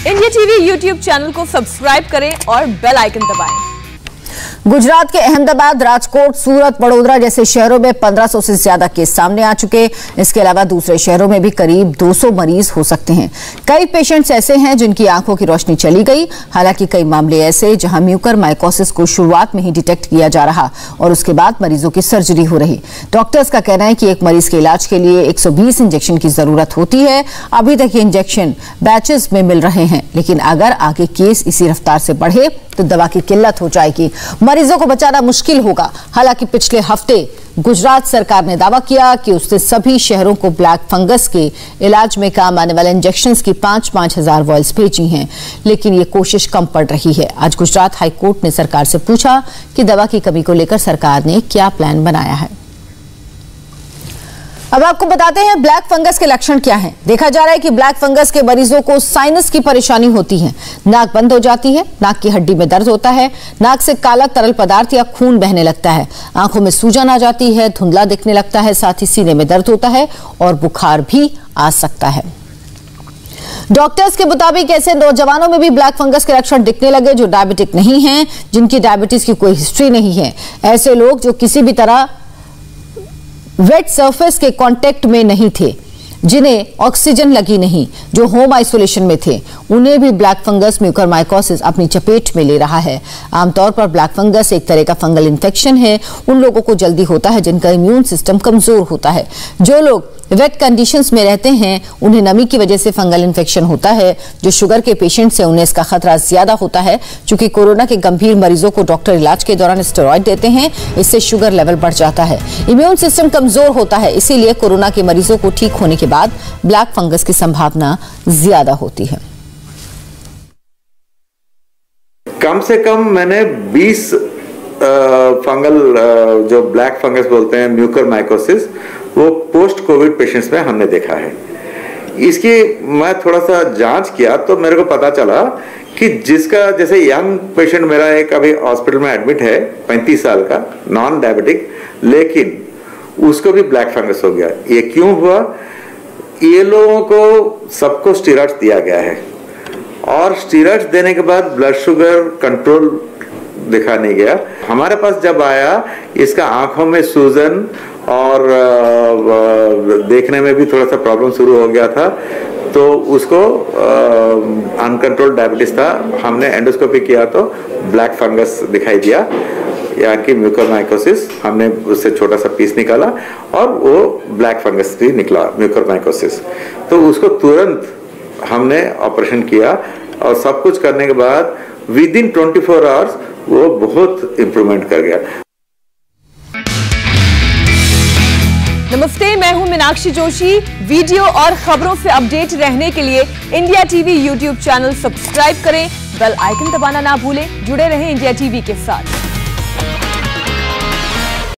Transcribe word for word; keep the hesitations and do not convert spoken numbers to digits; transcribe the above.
India TV YouTube channel को subscribe करें और बेल आइकन दबाएं। गुजरात के अहमदाबाद, राजकोट, सूरत, वडोदरा जैसे शहरों में पंद्रह सौ से ज्यादा केस सामने आ चुके। इसके अलावा दूसरे शहरों में भी करीब दो सौ मरीज हो सकते हैं। कई पेशेंट्स ऐसे हैं जिनकी आंखों की रोशनी चली गई। हालांकि कई मामले ऐसे जहां म्यूकर माइकोसिस को शुरुआत में ही डिटेक्ट किया जा रहा और उसके बाद मरीजों की सर्जरी हो रही। डॉक्टर्स का कहना है कि एक मरीज के इलाज के लिए एक सौ बीस इंजेक्शन की जरूरत होती है। अभी तक ये इंजेक्शन बैचेस में मिल रहे हैं, लेकिन अगर आगे केस इसी रफ्तार से बढ़े तो दवा की किल्लत हो जाएगी, मरीजों को बचाना मुश्किल होगा। हालांकि पिछले हफ्ते गुजरात सरकार ने दावा किया कि उसने सभी शहरों को ब्लैक फंगस के इलाज में काम आने वाले इंजेक्शंस की पांच पांच हजार वॉयल्स भेजी हैं, लेकिन ये कोशिश कम पड़ रही है। आज गुजरात हाईकोर्ट ने सरकार से पूछा कि दवा की कमी को लेकर सरकार ने क्या प्लान बनाया है। अब आपको बताते हैं ब्लैक फंगस के लक्षण क्या हैं। देखा जा रहा है कि ब्लैक फंगस के मरीजों को साइनस की परेशानी होती है, नाक बंद हो जाती है, नाक की हड्डी में दर्द होता है, नाक से काला तरल पदार्थ या खून बहने लगता है, आंखों में सूजन आ जाती है, धुंधला दिखने लगता है, साथ ही सीने में दर्द होता है और बुखार भी आ सकता है। डॉक्टर्स के मुताबिक ऐसे नौजवानों में भी ब्लैक फंगस के लक्षण दिखने लगे जो डायबिटिक नहीं है, जिनकी डायबिटीज की कोई हिस्ट्री नहीं है। ऐसे लोग जो किसी भी तरह वेट सरफेस के कांटेक्ट में नहीं थे, जिन्हें ऑक्सीजन लगी नहीं, जो होम आइसोलेशन में थे, उन्हें भी ब्लैक फंगस म्यूकर माइकोसिस अपनी चपेट में ले रहा है। आमतौर पर ब्लैक फंगस एक तरह का फंगल इन्फेक्शन है। उन लोगों को जल्दी होता है जिनका इम्यून सिस्टम कमजोर होता है। जो लोग वेट कंडीशंस में रहते हैं उन्हें नमी की वजह से फंगल इन्फेक्शन होता है। जो शुगर के पेशेंट्स हैं उन्हें इसका खतरा ज्यादा होता है। चूंकि कोरोना के गंभीर मरीजों को डॉक्टर इलाज के दौरान स्टेरॉइड देते हैं, इससे शुगर लेवल बढ़ जाता है, इम्यून सिस्टम कमजोर होता है। इसीलिए कोरोना के मरीजों को ठीक होने के बाद ब्लैक फंगस की संभावना ज्यादा होती है। कम से कम मैंने बीस फंगल जो ब्लैक फंगस बोलते हैं म्यूकर माइकोसिस, वो पोस्ट कोविड पेशेंट्स में हमने देखा है। इसकी मैं थोड़ा सा जांच किया तो मेरे को पता चला कि जिसका जैसे यंग पेशेंट मेरा एक अभी हॉस्पिटल में एडमिट है, पैंतीस साल का, नॉन डायबिटिक, लेकिन उसको भी ब्लैक फंगस हो गया। ये क्यों हुआ? ये लोगों को सबको स्टीरॉइड्स दिया गया है और स्टीरॉइड्स देने के बाद ब्लड शुगर कंट्रोल दिखा नहीं गया। हमारे पास जब आया, इसका आंखों में सूजन और देखने में भी थोड़ा सा प्रॉब्लम शुरू हो गया था, तो उसको अनकंट्रोल्ड डायबिटीज था। हमने एंडोस्कोपी किया तो ब्लैक फंगस दिखाई दिया, यहाँ की म्यूकर माइकोसिस। हमने उससे छोटा सा पीस निकाला और वो ब्लैक फंगस भी निकला, म्यूकर माइकोसिस। तो उसको तुरंत हमने ऑपरेशन किया और सब कुछ करने के बाद within twenty four hours वो बहुत इंप्रूवमेंट कर गया। नमस्ते, मैं हूं मीनाक्षी जोशी। वीडियो और खबरों से अपडेट रहने के लिए India TV YouTube channel subscribe करें, बेल आइकन दबाना ना भूलें। जुड़े रहें इंडिया टीवी के साथ।